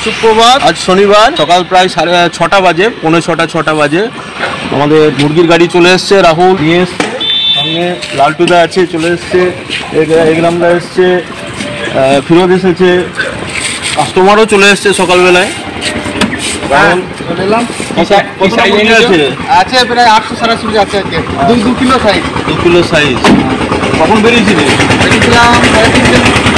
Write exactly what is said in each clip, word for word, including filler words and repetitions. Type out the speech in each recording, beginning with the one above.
সুপ্রভাত। আজ শনিবার, সকাল প্রায় সাড়ে ছটা বাজে, পৌনে ছটা ছটা বাজে। আমাদের মুরগির গাড়ি চলে এসছে, রাহুল নিয়ে এসছে, সঙ্গে লালটুদা আছে, চলে এসছে, একরামদা এসছে, ফিরোজ এসেছে, কাস্টমারও চলে এসছে সকালবেলায়। আছে প্রায় আটশো সরাসরি আছে, দুই দু কিলো সাইজ। দু কিলো সাইজ। কখন বেরিয়েছিলি? বেরিয়েছিলাম সাড়ে তিনটে।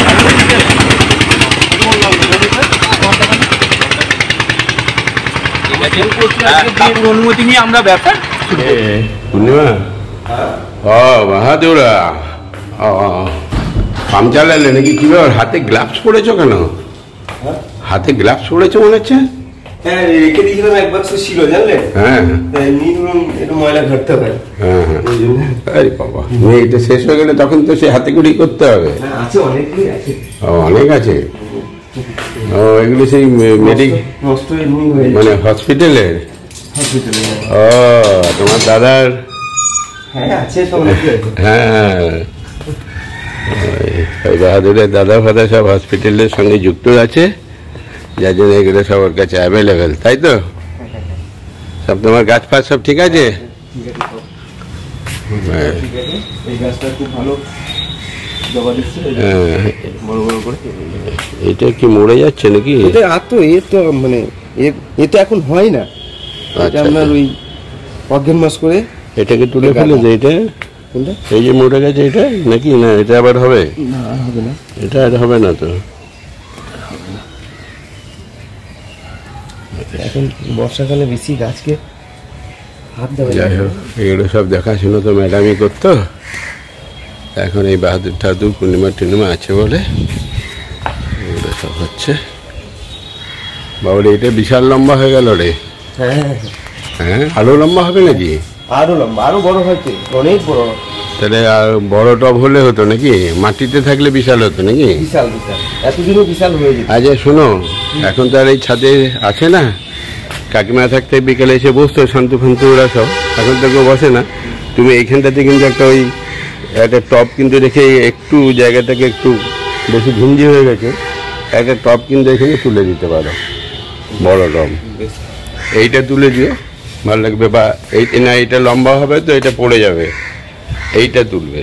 অনুমতি নিয়ে আমরা ব্যবসা পূর্ণিমা ও বাহাদুরা পাম চালালে নাকি? কি ব্যাপার, হাতে গ্লাভস পরেছো কেন? হাতে গ্লাভস পরেছো মনে হচ্ছে। হ্যাঁ, রেখে দিয়েছিলাম এক বাক্স ছিল, জানলে? হ্যাঁ একটু ময়লা ঘাটতে পারে। হ্যাঁ হ্যাঁ, আরে বাবা, এটা শেষ হয়ে গেলে তখন তো সে হাতে করেই করতে হবে। আছে, অনেকগুলি আছে। ও, অনেক আছে। ও, এগুলো সেই মেডিক মানে হসপিটালের? ও, তোমার দাদার? হ্যাঁ, ওই বাহাদুরের দাদা ফাদা সব হসপিটালের সঙ্গে যুক্ত আছে, যার জন্য এগুলো সবার কাছে অ্যাভেলেবেল, তাই তো? সব তোমার গাছ ফাছ সব ঠিক আছে? এটা কি মরে যাচ্ছে নাকি? আর তো এ তো মানে এ তো এখন হয় না, আপনার ওই অজ্ঞান মাস করে এটাকে তুলে ফেলেছে। এটা এই যে মরে গেছে এটা নাকি? না, এটা আবার হবে না, হবে না, এটা আর হবে না তো। এখন বর্ষাকালে বেশি গাছকে হাত দেওয়া। যাই হোক, এগুলো সব দেখাশুনো তো ম্যাডামই করতো। এখন এই বাহাদুর ঠাদুর পূর্ণিমা টূর্ণিমা আছে বলে এগুলো সব হচ্ছে। বাবুরে, এটা বিশাল লম্বা হয়ে গেল রে। হ্যাঁ হ্যাঁ, আরো লম্বা হবে নাকি? আরো লম্বা, আরো বড় হয়তো, অনেক বড়। তাহলে আর বড় টব হলে হতো নাকি? মাটিতে থাকলে বিশাল হতো নাকি? বিশাল বিশাল, এতদিনও বিশাল হয়ে যেত। আচ্ছা শোনো, এখন তো আর এই ছাদে আছে না, কাকিমা থাকতে বিকেলে এসে বসতো শান্তু ফান্তু ওরা সব, এখন তো কেউ বসে না। তুমি এইখানটাতে কিন্তু একটা ওই একটা টব কিন্তু রেখে, একটু জায়গাটাকে একটু বেশি ঘুঞ্জি হয়ে গেছে, একটা টব কিন্তু এখানে তুলে দিতে পারো, বড় টব। এইটা তুলে দিও, ভালো লাগবে। বা এই না, এইটা লম্বা হবে তো এটা পড়ে যাবে, এইটা তুলবে,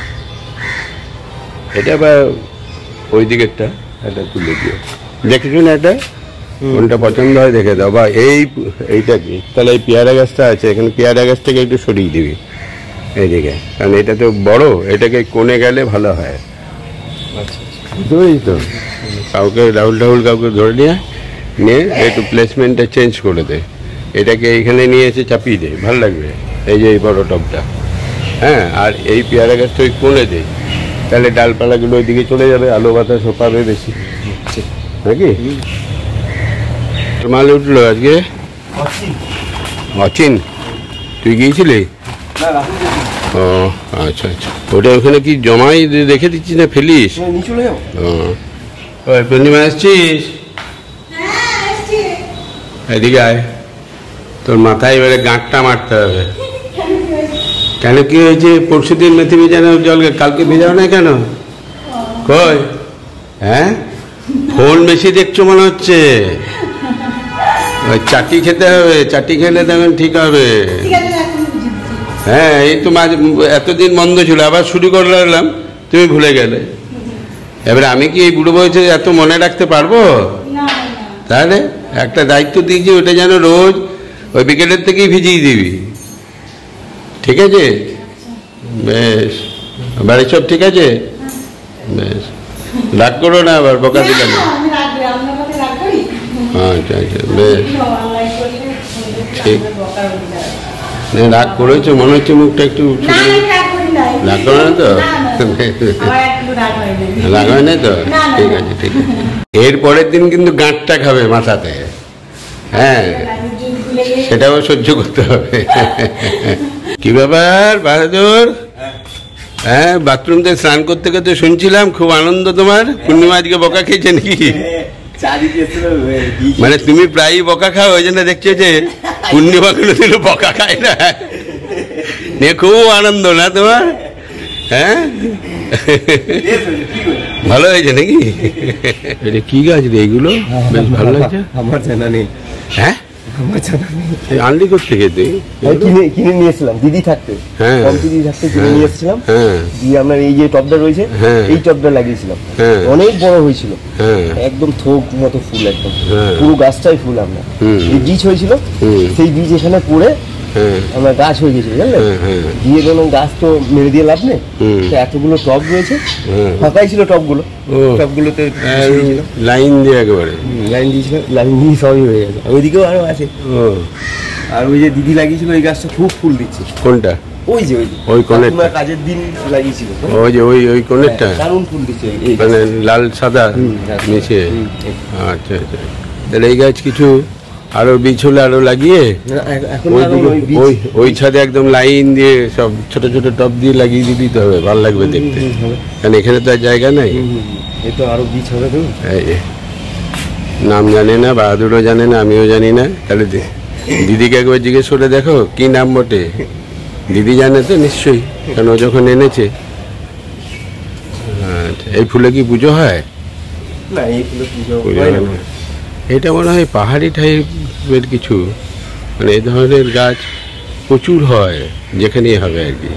এটা বা ওই দিকেরটা এটা তুলে দিও, দেখেছো না? এটা কোনটা পছন্দ হয় দেখে দাও। বা এই এইটা কি, তাহলে এই পেয়ারা গাছটা আছে, এখানে পেয়ারা গাছ থেকে একটু সরিয়ে দিবি এইদিকে, কারণ এটা তো বড়, এটাকে কোণে গেলে ভালো হয়। বুঝতে পারছি তো? কাউকে রাহুল টাহুল কাউকে ধরে নিয়ে নিয়ে একটু প্লেসমেন্টটা চেঞ্জ করে দে, এটাকে এইখানে নিয়ে এসে চাপিয়ে দে, ভালো লাগবে। এই যে এই বড় টবটা, হ্যাঁ, আর এই পেয়ারা গাছটা ওই কোণে দে, তাহলে ডালপালাগুলো ওইদিকে চলে যাবে, আলো বাতাস পাবে বেশি, নাকি? মাল উঠলো আজকে অচিন, তুই গিয়েছিলি? ও আচ্ছা আচ্ছা, ওটা ওখানে কি জমাই রেখে দিচ্ছিস না ফেলিস? ও, ওই পূর্ণিমা আসছিস? এদিকে আয়, তোর মাথায় এবারে গাঁটটা মারতে হবে। কেন, কি হয়েছে? পরশু দিন মেথি ভেজানো জল, কালকে ভেজাও না কেন? কই? হ্যাঁ, ফোন বেশি দেখছো মনে হচ্ছে। চাটি খেতে হবে, চাটি খেলে তখন ঠিক হবে। হ্যাঁ, এই তো মাঝে এতদিন বন্ধ ছিল, আবার শুরু করলাম, তুমি ভুলে গেলে। এবারে আমি কি এই বুড়ো বয়সে এত মনে রাখতে পারবো? তাহলে একটা দায়িত্ব দিয়েছি, ওটা যেন রোজ ওই বিকেলের থেকেই ভিজিয়ে দিবি, ঠিক আছে? বেশ, বাড়ির সব ঠিক আছে? বেশ, রাগ করো না আবার, বকা দিলে না। আচ্ছা আচ্ছা, বেশ ঠিক। রাগ করেছো মনে হচ্ছে, মুখটা একটু রাগ করো না তো? রাগ হয় না তো? ঠিক আছে ঠিক আছে। এর পরের দিন কিন্তু গাঁটটা খাবে মাথাতে, হ্যাঁ, সেটাও সহ্য করতে হবে। কি ব্যাপার বাহাদুর? হ্যাঁ, বাথরুমতে স্নান করতে করতে শুনছিলাম খুব আনন্দ তোমার। পূর্ণিমা আজকে বকা খেয়েছে নাকি? মানে তুমি প্রায়ই বকা খাও, ওই জন্য দেখছো যে পূর্ণিমা গুলো দিল বকা খায় না, খুব আনন্দ না তোমার? হ্যাঁ ভালো হয়েছে নাকি? এটা কি গাছ রে এগুলো? বেশ ভালো লাগছে। আমার জানা নেই। হ্যাঁ আমার জানা নেই। আনলি করতে খেতে কিনে কিনে নিয়েছিলাম দিদি থাকতে। হ্যাঁ কম দিদি থাকতে কিনে নিয়ে এসেছিলাম। হ্যাঁ দিয়ে আপনার এই যে টবটা রয়েছে হ্যাঁ এই টবটা লাগিয়েছিলাম। হ্যাঁ অনেক বড় হয়েছিল। হ্যাঁ একদম থোক মতো ফুল একদম হ্যাঁ পুরো গাছটাই ফুল। আপনার হুম এই বীজ হয়েছিল হুম সেই বীজ এখানে পড়ে হ্যাঁ আমার গাছ হয়ে গেছিল জানলেন। হ্যাঁ হ্যাঁ দিয়ে গেলাম গাছ তো মেরে দিয়ে লাভ নেই। হুম তো এতগুলো টব রয়েছে হ্যাঁ ফাঁকাই ছিল টবগুলো। ও টবগুলোতে লাইন দিয়ে একেবারে লাইন দিয়েছিলাম লাইন দিয়ে সবই হয়ে গেছে। ওইদিকেও আরো আছে। ও আর ওই যে দিদি লাগিয়েছিল ওই গাছটা খুব ফুল দিচ্ছে। কোনটা? ওই যে ওই ওই কোণেরটা? কাকিমার কাজের দিন লাগিয়েছিল। ওই যে ওই ওই কোণেরটা দারুণ ফুল দিচ্ছে এই মানে লাল সাদা হুম, মিশিয়ে? হুম, এই। আচ্ছা আচ্ছা তাহলে এই গাছ কিছু আরো বীজ হলে আরো লাগিয়ে না, এ- এখন ওই আরো দিকে ওই বীজ- ওই ওই ছাদে একদম লাইন দিয়ে সব ছোট ছোট টব দিয়ে লাগিয়ে দিয়ে দিতে হবে, ভালো লাগবে দেখতে। হুম, হবে। কারণ এখানে তো আর জায়গা নাই। হুম, হুম, হুম। এ তো আরো বীজ হবে তো। এই যে, নাম জানে না, বাহাদুরও জানে না, আমিও জানি না। তাহলে দি- দিদিকে একবার জিজ্ঞেস করে দেখো কি নাম বটে। দিদি জানে তো নিশ্চয়ই, কারণ ও যখন এনেছে। আচ্ছা, এই ফুলে কি পুজো হয়? না এই ফুলে পুজো পুজো হয় হয় না। না। এটা মনে হয় পাহাড়ি টাইপের কিছু, মানে এই ধরনের গাছ প্রচুর হয় যেখানেই হবে আর কি।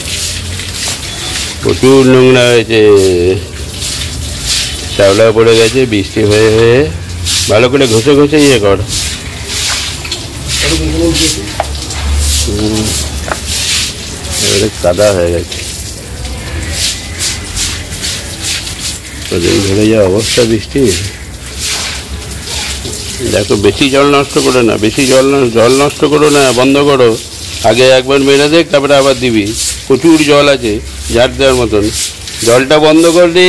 প্রচুর নোংরা হয়েছে, শ্যাওলা পড়ে গেছে বৃষ্টি হয়ে হয়ে। ভালো করে ঘষে ঘষে ইয়ে কর। হুম, এবারে কাদা হয়ে গেছে। ধরে যা অবস্থা বৃষ্টি, দেখো বেশি জল নষ্ট করো না, বেশি জল ন- জল নষ্ট করো না, বন্ধ করো। আগে একবার মেরে দেখ, তারপরে আবার দিবি। প্রচুর জল আছে ঝাড় দেওয়ার মতন। জলটা বন্ধ কর দি,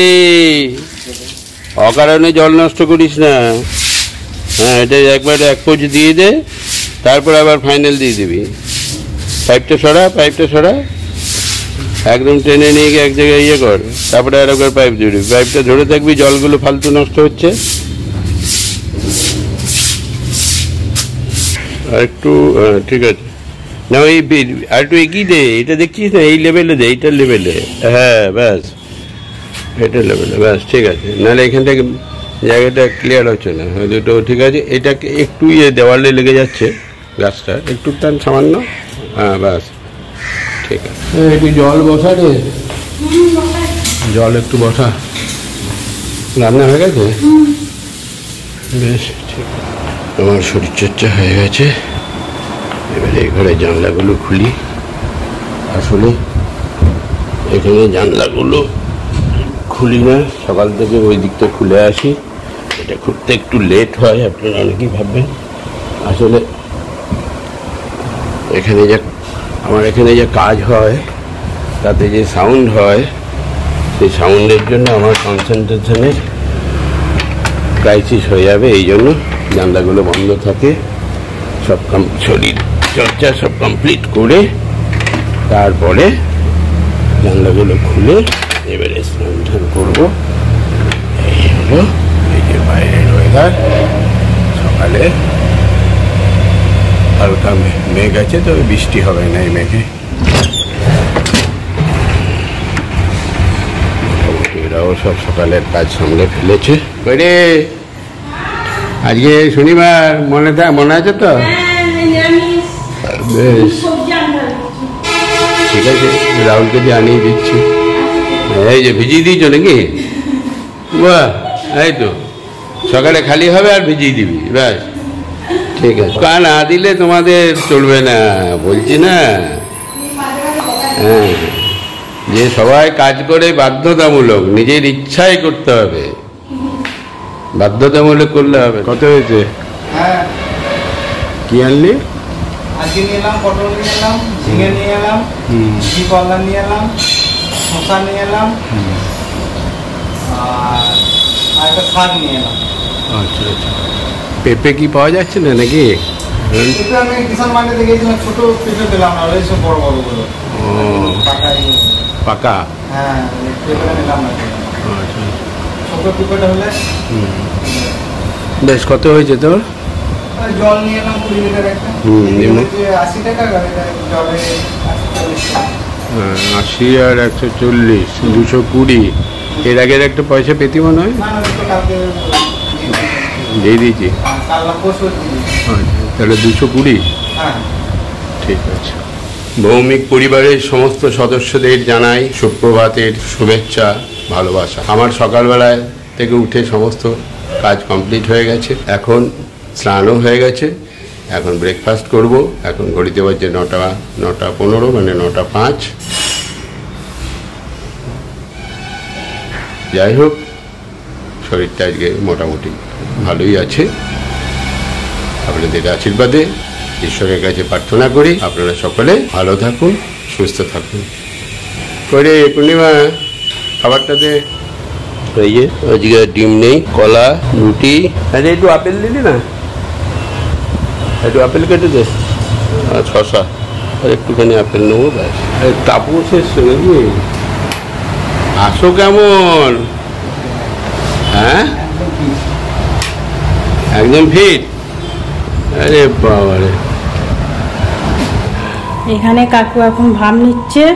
অকারণে জল নষ্ট করিস না। হ্যাঁ, এটা একবার এক কোচ দিয়ে দে, তারপর আবার ফাইনাল দিয়ে দিবি। পাইপটা সরা, পাইপটা সরা, একদম টেনে নিয়ে গিয়ে এক জায়গায় ইয়ে কর, তারপরে আর একবার পাইপ দিবি। পাইপটা ধরে থাকবি, জলগুলো ফালতু নষ্ট হচ্ছে। আর একটু আহ, ঠিক আছে না, ওই বি- আর একটু এগিয়ে দে। এটা দেখছিস না, এই লেভেলে দে, এইটার লেভেলে। হ্যাঁ ব্যাস, এটার লেভেলে ব্যাস, ঠিক আছে। নাহলে এখান থেকে জায়গাটা ক্লিয়ার হচ্ছে না। ওই দুটো ঠিক আছে। এটাকে একটু ইয়ে দেওয়ালে লেগে যাচ্ছে গাছটা, একটু টান সামান্য। হ্যাঁ ব্যাস, ঠিক আছে। একটু জল বসা রে, জল একটু বসা। রান্না হয়ে গেছে? বেশ, ঠিক আছে। আমার শরীরচর্চা হয়ে গেছে। এবারে এই ঘরে জানলাগুলো খুলি। আসলে এখানে জানলাগুলো খুলি না, সকাল থেকে ওই দিকটা খুলে আসি। এটা খুলতে একটু লেট হয়, আপনারা অনেকেই ভাববেন। আসলে এখানে যে আমার এখানে যে কাজ হয়, তাতে যে সাউন্ড হয়, সেই সাউন্ডের জন্য আমার কনসেন্ট্রেশনের ক্রাইসিস হয়ে যাবে। এই জন্য জানলাগুলো বন্ধ থাকে। সব কম শরীর চর্চা সব কমপ্লিট করে তারপরে জানলাগুলো খুলে এবারে স্নান টান করবো। এই হলো এই যে বাইরের ওয়েদার। সকালে হালকা মে- মেঘ আছে, তবে বৃষ্টি হবে না এই মেঘে। এরাও সব সকালের কাজ সামলে ফেলেছে। রে আজকে শনিবার, মনে থা মনে আছে তো? বেশ, ঠিক আছে, রাহুলকে দিয়ে আনিয়ে দিচ্ছি। এই যে ভিজিয়ে দিয়েছ নাকি? বাহ, এই তো সকালে খালি হবে আর ভিজিয়ে দিবি, ব্যাস ঠিক আছে। কা না দিলে তোমাদের চলবে না, বলছি না। হ্যাঁ, যে সবাই কাজ করে বাধ্যতামূলক, নিজের ইচ্ছাই করতে হবে, বাধ্যতামূলক করলে হবে। কত হয়েছে? হ্যাঁ, কি আনলি? আজকে নিয়ে এলাম পটল, নিয়ে এলাম ঝিঙে, নিয়ে এলাম ঘি কলা, নিয়ে এলাম শসা, নিয়ে এলাম আর আর একটা শাক নিয়ে এলাম। আচ্ছা আচ্ছা। পেঁপে কি পাওয়া যাচ্ছে না নাকি? এটা আমি কিষান মান্ডিতে গিয়েছিলাম, ছোট পেঁপে পেলাম না, ওই সব বড় বড় গুলো ও, পাকা এগুলো। পাকা? হ্যাঁ, পেঁপেটা নিলাম না, আচ্ছা, ছোট পেঁপেটা হলে। বেশ, কত হয়েছে তোর? আর জল নিয়ে এলাম কুড়ি লিটার একটা। হুম, এদিকে নিমো। হচ্ছে আশি টাকা, আর এটা জলে আশি চল্লিশ টাকা। হ্যাঁ, আশি আর একশো চল্লিশ দুশো কুড়ি। এর আগের একটা পয়সা পেতি মনে হয়, না না ওই তো কালকে দিয়ে দিয়েছি। কাল পরশু দিয়েছি। আচ্ছা, তাহলে দুশো কুড়ি। হ্যাঁ ঠিক আছে। ভৌমিক পরিবারের সমস্ত সদস্যদের জানাই সুপ্রভাতের শুভেচ্ছা, ভালোবাসা। আমার সকালবেলায় থেকে উঠে সমস্ত কাজ কমপ্লিট হয়ে গেছে, এখন স্নানও হয়ে গেছে, এখন ব্রেকফাস্ট করব। এখন ঘড়িতে বাজছে নটা নটা পনেরো মানে নটা পাঁচ। যাই হোক, শরীরটা আজকে মোটামুটি ভালোই আছে। আপনাদের আশীর্বাদে ঈশ্বরের কাছে প্রার্থনা করি আপনারা সকলে ভালো থাকুন, সুস্থ থাকুন। করে পূর্ণিমা খাবারটাতে এই যে আজকে ডিম নেই, কলা, রুটি, আচ্ছা একটু আপেল দিলি না, একটু আপেল কেটে দে, আর শশা, আর একটুখানি আপেল নেবো ব্যাস। কাপড় শেষ নাকি? আসো কেমন? হ্যাঁ একদম ফিট। আরে বাবারে, এখানে কাকু এখন ভাব নিচ্ছে,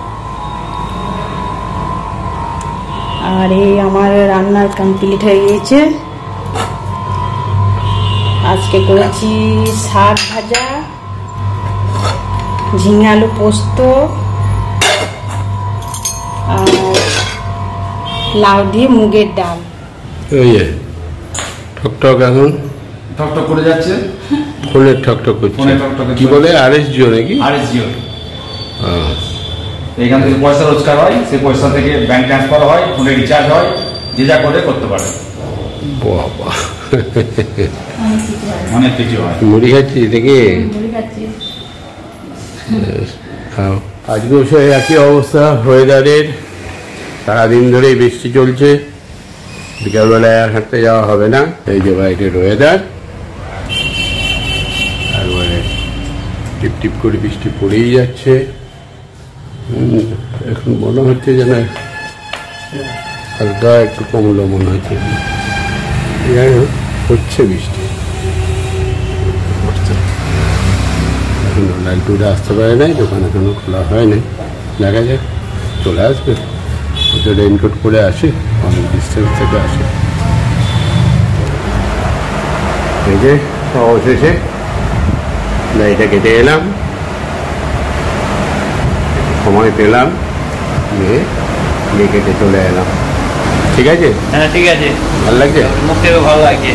আর এই আমার রান্নার কমপ্লিট হয়ে গিয়েছে। আজকে করেছি শাক ভাজা, ঝিঙে আলু পোস্ত, আর লাউ দিয়ে মুগের ডাল। ওই যে ঠকঠক এখন ঠকঠক করে যাচ্ছে। ফোনের ঠকঠক করছে, ফোনে ঠকঠক কি বলে আর এস জিও নাকি? আর এস জিও আহ, এখান থেকে পয়সা রোজগার হয়, সেই পয়সা থেকে ব্যাংক ট্রান্সফার হয়, ফোনে রিচার্জ হয়, যে যা করে করতে পারে, বাবা অনেক কিছু হয়। মুড়ি খাচ্ছি দেখি, খাও। আজকেও সে একই অবস্থা ওয়েদারের, সারাদিন ধরেই বৃষ্টি চলছে, বিকালবেলায় আর হাঁটতে যাওয়া হবে না। এই যে বাইরের ওয়েদার, তারপরে টিপ টিপ করে বৃষ্টি পড়েই যাচ্ছে। হুম, এখন মনে হচ্ছে যেন হালকা একটু কমলো মনে হচ্ছে, যাই হোক হচ্ছে বৃষ্টি। এখন লালটুরা আসতে পারে নাই, দোকান এখনো খোলা হয় নাই, দেখা যাক চলে আসবে। ওটা রেইনকোট পরে আসে, অনেক ডিস্টেন্স থেকে আসে। এই যে অবশেষে গাড়িটা কেটে এলাম, সময় পেলাম, নিয়ে নিয়ে কেটে চলে এলাম। ঠিক আছে? হ্যাঁ ঠিক আছে, ভালো লাগছে, মুখ থেকে ভালো লাগছে।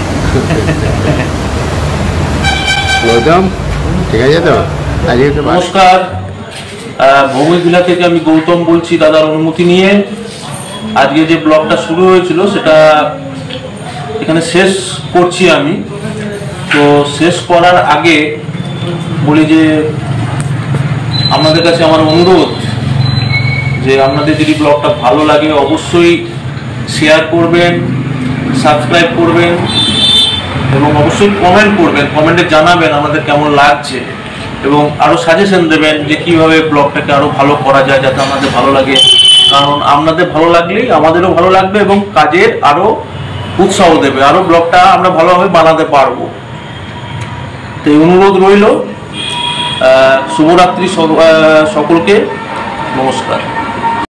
গৌতম ঠিক আছে তো? আজকে তো নমস্কার, ভৌমিক ভিলা থেকে আমি গৌতম বলছি দাদার অনুমতি নিয়ে। আজকে যে ব্লগটা শুরু হয়েছিল সেটা এখানে শেষ করছি আমি। তো শেষ করার আগে বলি যে আপনাদের কাছে আমার অনুরোধ যে আপনাদের যদি ব্লগটা ভালো লাগে অবশ্যই শেয়ার করবেন, সাবস্ক্রাইব করবেন এবং অবশ্যই কমেন্ট করবেন, কমেন্টে জানাবেন আমাদের কেমন লাগছে এবং আরও সাজেশন দেবেন যে কীভাবে ব্লগটাকে আরও ভালো করা যায় যাতে আমাদের ভালো লাগে। কারণ আপনাদের ভালো লাগলেই আমাদেরও ভালো লাগবে এবং কাজের আরও উৎসাহ দেবে, আরও ব্লগটা আমরা ভালোভাবে বানাতে পারবো। তো এই অনুরোধ রইল। শুভরাত্রি সকলকে, নমস্কার।